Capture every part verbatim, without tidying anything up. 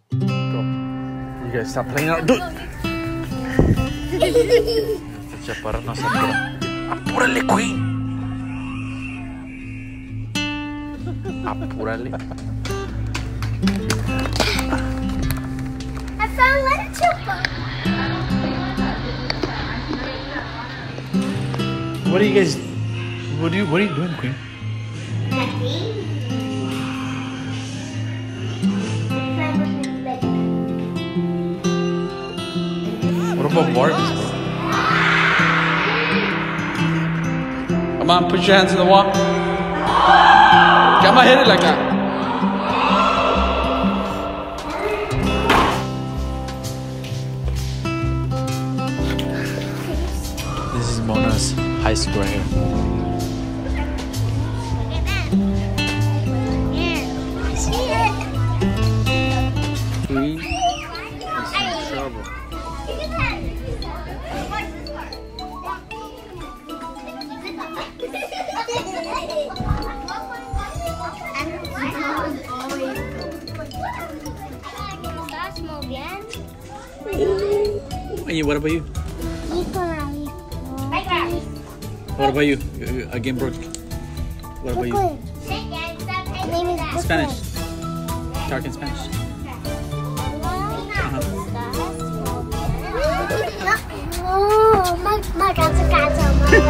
Go. You guys stop playing out. Dude. Esta chaparra no se apura. Apúrale, Queen. Apúrale. I found one chopper. What are you guys? What are you? What are you doing, Queen? Nothing. What about Barbies, bro? Come on, put your hands in the wall. Come on, hit it like that. This is Mona's high school right here. Queen is in trouble. Hey, what about you? What about you? Again, Brooke. What about you? Spanish. Talk in Spanish. Uh-huh. Oh, my, my cat's a cat.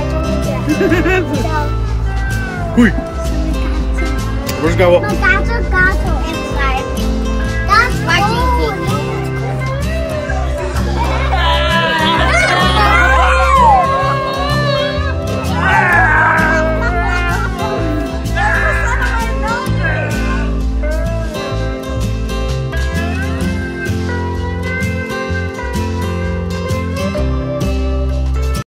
Uy! Where's Gabo? My cat's a cat.